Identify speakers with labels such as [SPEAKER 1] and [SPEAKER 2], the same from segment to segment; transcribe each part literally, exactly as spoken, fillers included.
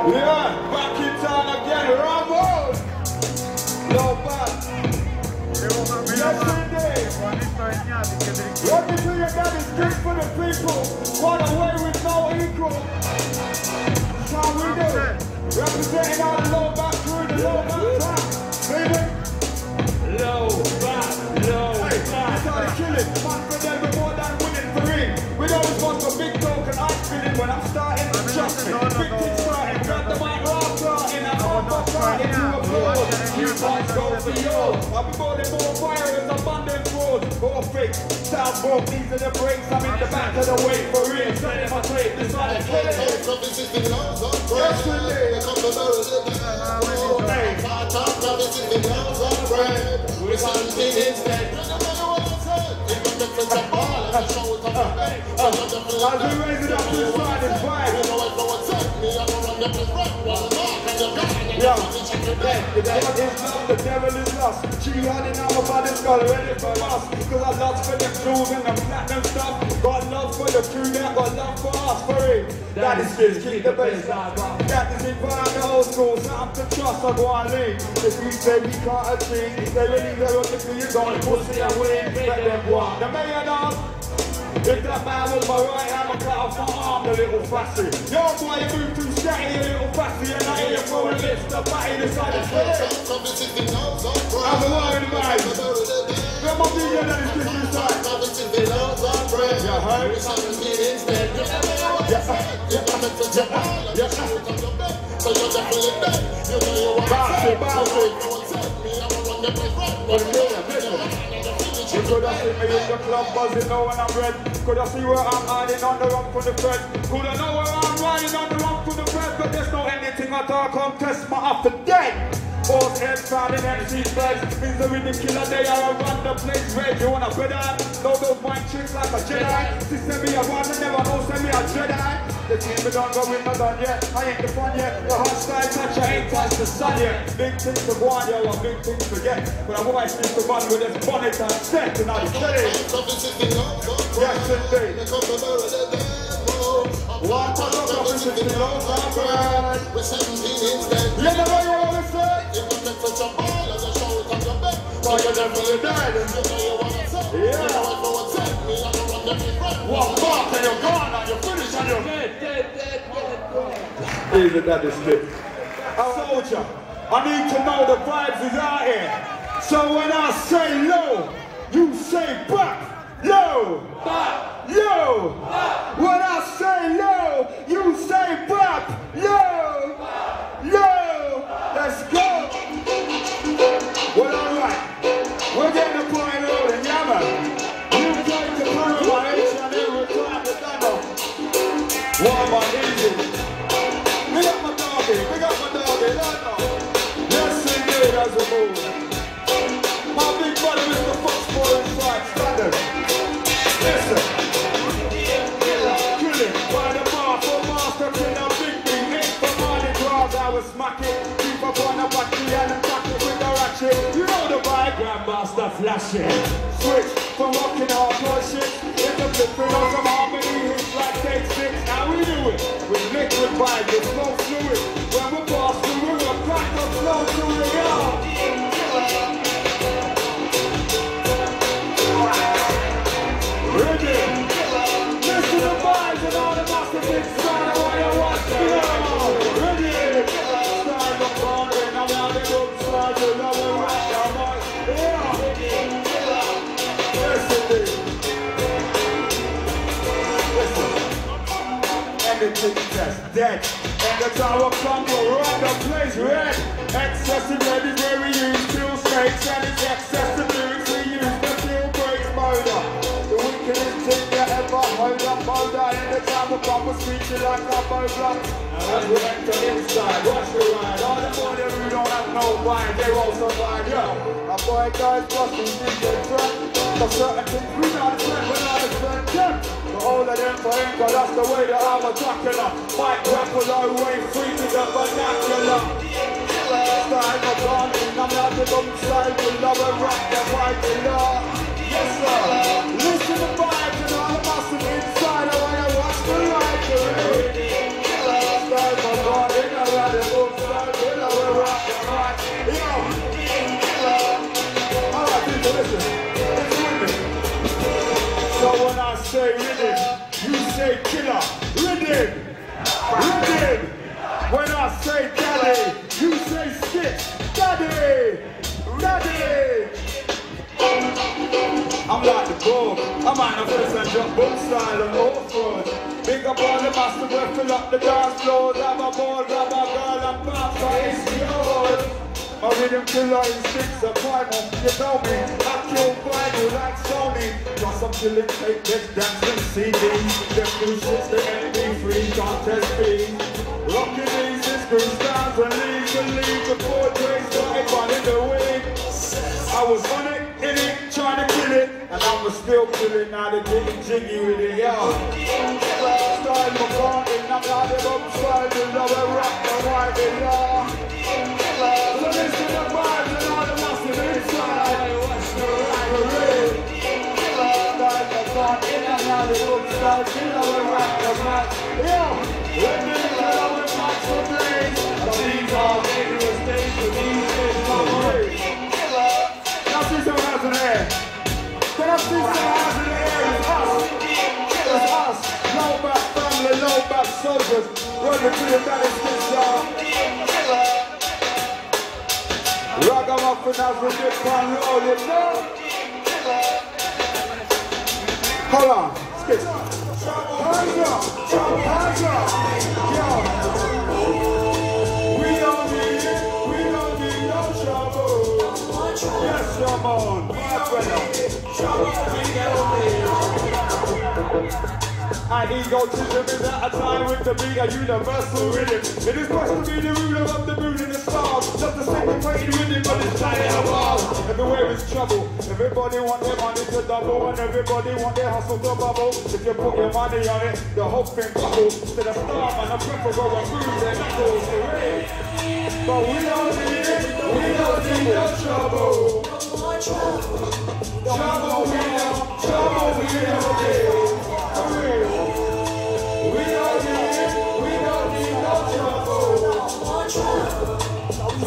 [SPEAKER 1] Yeah, back in town again, Rambo. Low back. Yes, indeed. Let me tell you that is good for the people. Run away with no equal. That's how we do it. Representing all the low back crew, the low back track. Baby. Low back, low hey, back. That's how they kill it. Man for them, we're more than winning for ring. We always want a big token, I'm feeling when I'm starting. Trust me, big things starting. Grab the mic, rock starting. I'm on my starting to applaud. You guys go for yours. I'll be more than more fire as abundant road. Or fix, sound broke, these are the breaks. I'm in the back of the way for real. Setting my tape, this side of killing. Yes, indeed. We're something instead. As we raise it up to the side and vibe. Yeah, the devil is lost, the devil is lost. She had it now about this girl ready for us. Cause I love for them jewels and them platinum stuff. Got love for the crew, that got love for us, for it. That is kids, keep the bass line. That is it for the old school, something to trust, I go on lean. If we say we can't achieve, if they really go on the crew, you're gonna pussy and we ain't make them walk. The mayor dog. If that man was my right hand, I cut off my arm, the little fussy. Yo, boy, you move too scatty, you little fussy, and I hear you throwing lips, the batty, the side of the I'm a worried man. Where my D J that is this inside? You heard? Bounce it, bounce it. You could have seen me in the club buzzing now when I'm red. Could have seen where I'm hiding on the run for the Fed. Could have know where I'm riding on the run for the Fed. But there's no anything at all, come test my after dead. Both heads found in M C's beds. Means the rhythm killer, they are around the place red. You wanna bet on? Know those mind tricks like a Jedi. Sister me a one, I never know, send me a Jedi. The team we done, but we not done yet. I ain't the fun yet. The hot style touch, I ain't touched the sun yet. Big things to go on, yo, and big things to get. But I want to the one with his bonnet and set, and I say, yes, indeed. One time up, up, it's in the old man. You never know what I say? Oh, you're definitely dead. Yeah. One mark and you're gone and you're finished and you're dead, dead, dead, dead. Isn't that the stick? Soldier, I need to know the vibes is out here. So when I say low, you say back. Low, back, low. Back. When I say low, you say back. Low, back. Low. Let's go. Well, all right. We're getting the point rolling, yeah, man. You take the power of my H and every time the demo. What am I easy? We got my doggy, we got my doggy, I know. Yes, indeed, as a move. My big brother is the first boy inside, standard. Listen. Kill it, by the bar for master till I'm big big. Hit for money draws, I was smacking. Keep up on the battery and attack it with the ratchet. You know the vibe, grandmaster flashing. Switch from rocking hard shit. It's a flipping on some harmony hits like take six. How we do it? With liquid vibe, with slow fluid. When we pass through, we will crack up slow through the yard. Ready? Listen to the vibes and all the massive inside of what you want to know. Ready? Start the party, now we have the good side, you know we rock your boy. Yeah. Listen, listen. Anything that's dead. And the tower come to run the place red. Excessive red is where we use fuel snakes, and it's excessive lyrics we use the fuel breaks motor. The wickedest thing you ever hold up, hold on. In the time will come with screeching like a bow block. As we enter inside, watch the ride. All the money who don't have no mind, they won't survive, yo. Our boy guys busting D J track. For certain things we not spend, we not spend them. But all of them for him, cause that's the way that I'm a Dracula. Mic grapple our way free to the vernacular. Style of bombing, I'm not the dumb side, we love a rock, the fight the law. Yes sir, listen to vibes and all the massive inside, I wanna watch the light. Style of bombing, say daddy, you say skit. Daddy, daddy. I'm like the bull. I'm on the first and jump book style and off-road. Big up all the master boy, fill up the dance floor. Grab a ball, grab a girl and pop for H B O. My rhythm killer instincts are primal. You know me, I kill vinyl like Sony. Plus I'm killing tape decks, dancing C Ds. Them new shits, the M P three, contest fees. Rocking these, this screws down and leave the leave before Dre started running the weed. I was on it, in it, trying to kill it, and I'm still killing. Now they're getting jiggy with it, yo. Style my garden, I'm out of upside, the lower rock, the white, the law. So listen to the vibes and all the massive inside. What's the rivalry? Style my garden, I'm out of upside, the lower rock, the white. Yo, when the lower rock, the blaze. These are dangerous days for these days, my way. Can I see some hands in the air? Can I see some hands in the air? It's us. It's us. Low back family, low back soldiers. Running to the baddest kids, y'all. Ragamuffin as we dip and roll, you know? Hold on. Skip. Hands up. Hands up. Yo. We don't need it. We don't need no trouble. Yes, come on, my brother. And egotism is at a time with the beat, a universal rhythm. It is supposed to be the ruler of the moon and the stars. Just a syncopated rhythm, but it's trying to wild. Everywhere is trouble. Everybody want their money to double, and everybody want their hustle to bubble. If you put your money on it, the whole thing bubbles. To the star man, a prefer go and move their knuckles away. But we don't need it, we don't need no trouble. Trouble, trouble, we don't, trouble, we don't need. We don't need it, we don't need no trouble. We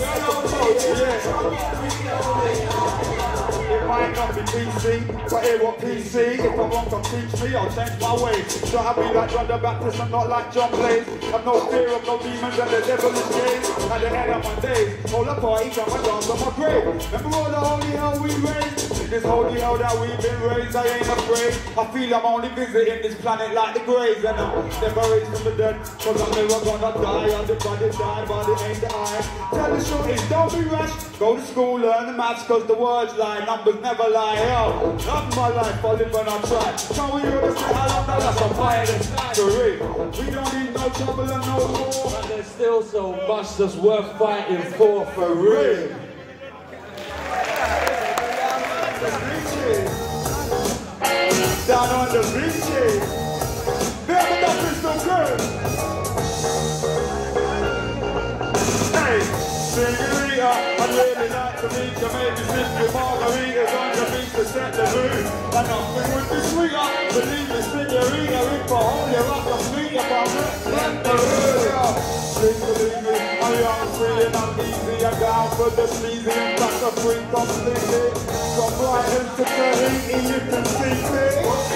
[SPEAKER 1] don't need it. It might not be P C, but it what P C. If I'm wrong, come teach me, I'll change my ways. So I'll be like John the Baptist and not like John Blaze. I've no fear of no demons and the devil is gaze. At the end of my days, hold up party, come and dance on my grave. Remember all the holy hell we raised? This holy hell that we've been raised, I ain't afraid. I feel I'm only visiting this planet like the graves. And I'm never raised from the dead, cause I'm never gonna die. On the body die, body ain't the eye. Tell the shorties, don't be rash. Go to school, learn the maths, cause the words lie. Numbers never lie, hell. Not my life, I live when I try. Can we understand how long that lasts? I'm fired and for we don't need no trouble and no war.
[SPEAKER 2] But there's still so much that's worth fighting for, for real.
[SPEAKER 1] Down on the beaches, never nothing so good. Hey, senorita, I'd really like to meet you. Maybe sip your margaritas on the beach to set the mood. And nothing would be sweeter. Believe me, senorita, if I hold you up your feet, if I rip the room. Please believe me, I'm young, free and I'm easy. I'm down for the sleazy and back to free completely. From Brighton to Tahiti, you can see me.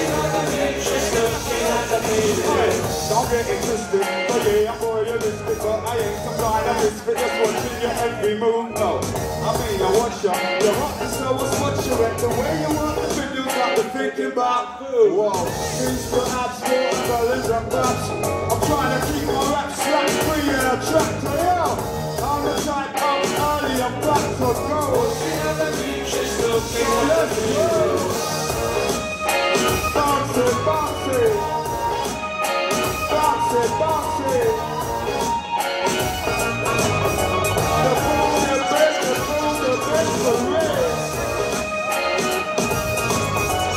[SPEAKER 1] Don't get existed, but yeah, I'm royalistic, but I ain't some kind of misfit just watching your every move, no. I mean, I watch you, you're hot and so what's what you at, the way you want the videos got to thinking about food. Whoa, things for apps, watermelons and raps. I'm trying to keep my rap slack free and attract to hell. I'm the type up early, I'm back to go. So let's go. Bounce it, bounce it. Bounce it, bounce it. The fool, the best, the fool, the best, the real.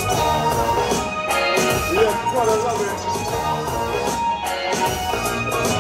[SPEAKER 1] Yeah, gotta love it.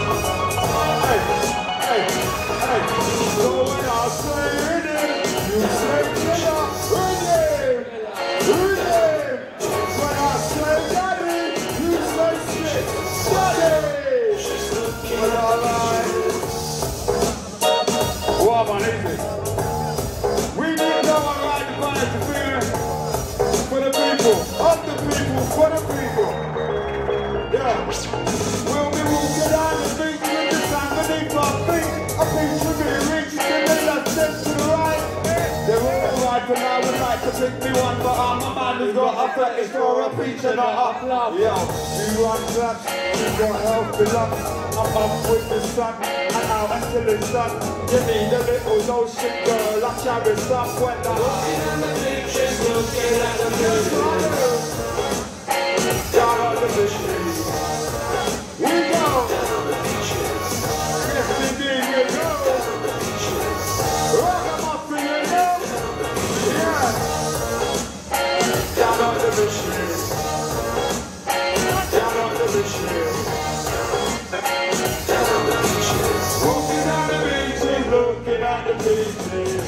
[SPEAKER 1] one, but I'm a man who's got a fetish for a peach and not a plum. Yo, you run flat, you got healthy lungs. I'm up with the sun, and out until it's done. You need a little no shit girl, I'm carrying stuff when I'm looking at the pictures, looking at the pictures. Down on the beaches. We go. Yes, indeed we go. Ragamuffin, you know. Yeah. Down on the beaches. Down on the beaches. Walking on the beaches, looking at the beaches.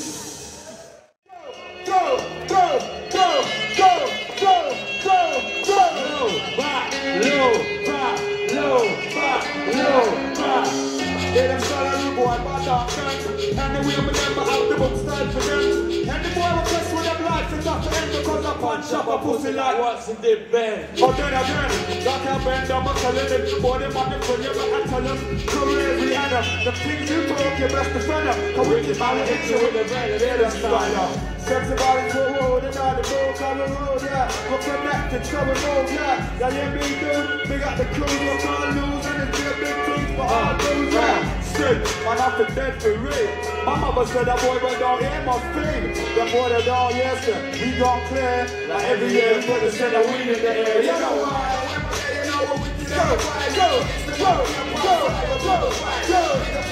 [SPEAKER 1] Go, go, go, go, go, go, go. Low, back, low, back, low, back, low, back. Yeah, them salary boy, but dark gun. And the way we never have the book style for them. And the boy will press with them lights and not to end because I punch up a pussy like what's in the bed. Oh, then again, that can bend them, I'm telling them. The boy, them on the front, you better tell them. Career, we had them. The things you talk, you best defend them. Cause we can manage it with the brand, they're the style. Sexy body to a road, and now the road, on the road, yeah. We're connected, so we move, yeah. Yeah, you me dude, we got the crew, we're gonna lose, and it's a big thing for all those, yeah. Shit, man, I'm for dead for real. My mama said that boy went down here, must feel. That boy that down, yes, sir. We gone clear, like every year, put the center wind in the air. You know why? You know what we can go, go, go, go, go, go.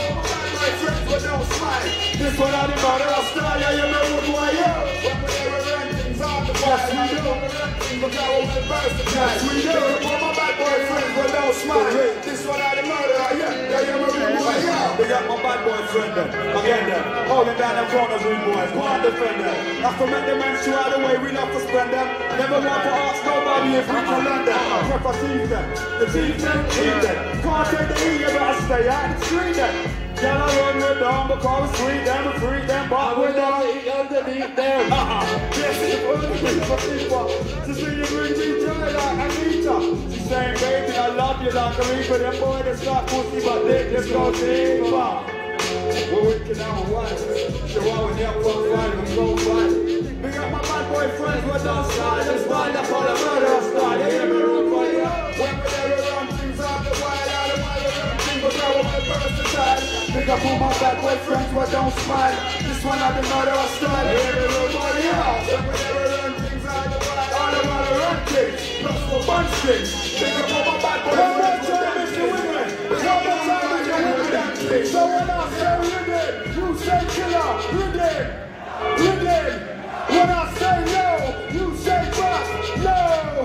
[SPEAKER 1] This one out of the mother of style, yeah, you know what boy, yo. When we ever run things on the boy, we do. Look how we versatile. We do. All my bad boy friends with no smile. This one out of the mother, yeah, yeah, you know what boy, yo. We got my bad boy friend then. Again then. Holding down them corners, rude boys. Go on, defend them. Have to make the men show out the way, we love to spend them. Never want to ask nobody if we can learn them. Prefer teeth them. The teeth them, eat them. Can't take the E, you better stay out and street them. Can I run with them because we free them, we free them, but we're not underneath them. Yes, it's only for people to see you bring me joy like Anita. She's saying, baby, I love you like a reaper. Them boy, they start pussy, but they just go deeper. We're wicked out wide. So I was young, fuck right, we go fight. We got my bad boy friends, we're down style, and style, that's all the murder style. They hear me run for you. When we never run things off the wild, out of wild, run things, but now we're versatile. Pick up all my bad boy friends, but don't smile. This one out the murder of style. Hear me run for you. When we never run things out the wild, all the wild, run things, plus for bunch things. Pick up all my bad boy friends, but don't smile. One more time, Mister Women. So when I say Ridden, you say killer. Ridden, Ridden. When I say no, you say back. No,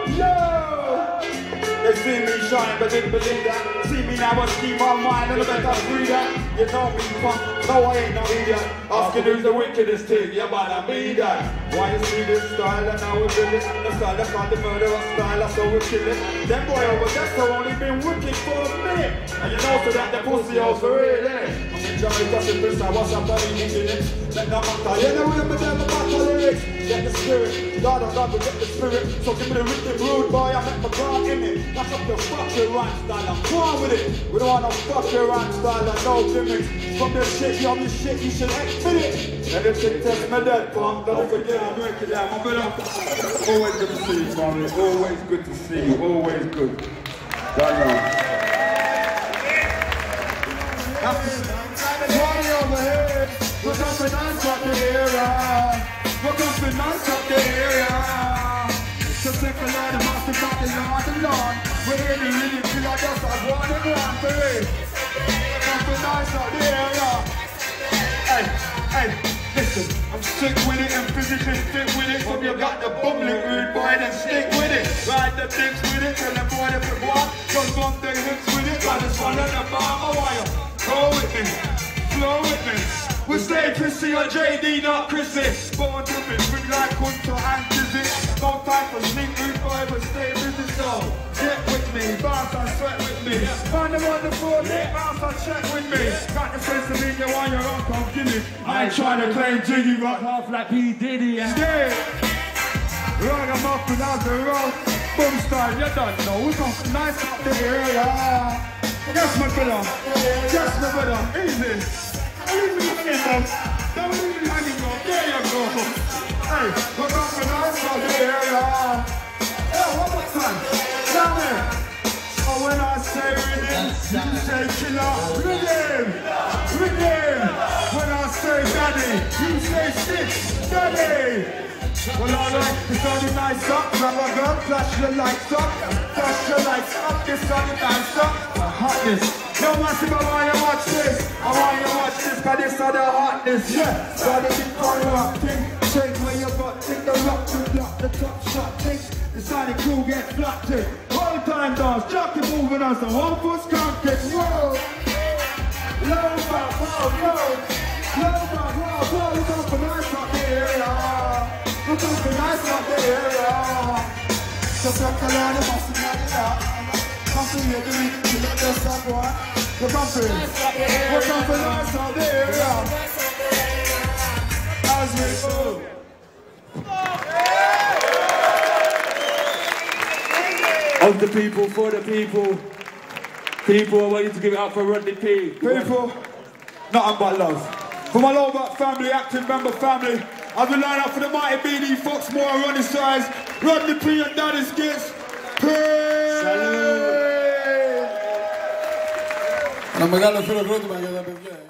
[SPEAKER 1] no. They see me shine, but didn't believe that. See me now and keep my mind, and I bet I free that. You know me, punk. No, I ain't no idiot. Asking who's the wickedest thing, you better be that. Why you see this style, and now we build it. The style that's called the murderer style, that's how we kill it. Them boy over there, so only been wicked for a minute. And you know so that the pussy out for real, innit? I'm in Jamaica, so this I was up on the it. Let no matter, you know we're the devil back to lyrics. Get the spirit, God oh God, we get the spirit. So give me the wicked rude boy, I make my God in it. That's up the fucking rhyme style, I'm going with it. We don't want no fucking rhyme style and no gimmicks. From this shit, you on this shit, you should exit it. And if you test me dead, punk, don't forget I'm working down my brother. Always good to see you, mommy. Always good to see you. Always good. God knows. Party over here. We're jumping on top the area. We're jumping on top the area. So take a lot of us to back the yard and lawn. We're here to really feel like us. I want to run for it. Jumping on top the area. Hey, hey. Listen, I'm sick with it and physically fit with it. If you got the bubbling rude boy, then stick with it. Ride the dicks with it, tell the boy to put one. Don't bump the hips with it, got this one on the bar, wire. Go with me, flow with me. We stay Chrissy or J D, not Chrissy. Born to be big like Kunto and Dizzy. No time for sleep, rude boy, but stay busy, so get with me, bounce and sweat with me. Find them on the floor, they bounce and check with me. Got the sense of being on your own, come give me. I ain't trying to claim Jiggy rock half like P. Diddy and stay. Ragamuffin out the road, boom style, you don't know. We come from nice up the area. Yes, my brother, yes, my brother, easy. Leave me in them, don't leave me hanging up, there you go. Hey, we're coming nice from the area. Hey, one more time. Down there. Oh, when I say rhythm, you say killer. Rhythm, rhythm. When I say daddy, you say stick. Daddy. Well, I like this on the nice up. Grab a gun, flash your lights up. Flash your lights up. This on the nice up. Hotness. Yo, massive, I want you watch this. I want you watch this, cause this are the hotness. Yeah, so the big fun rock thing. Shake where you got, take the rock to block the top shot thing. The side of crew get flat thing. All time dance, jockey moving on some one foot contact. Whoa! Low back, whoa, whoa! Low back, whoa, whoa! Look out for nice up there. Look out for nice up there. Just like a lot of muscle, yeah. Come here, do it, you look just like one. Look up for it. Look up for nice out there. As we go.
[SPEAKER 2] Of the people, for the people. People, I want you to give it up for Rodney P.
[SPEAKER 1] People, nothing but love. For my low back family, active member family, I've been lined up for the mighty B D, Foxmore, Ronnie Size, Rodney P and Daddy Skits. Salud!
[SPEAKER 3] Una megalo solo pronto para que la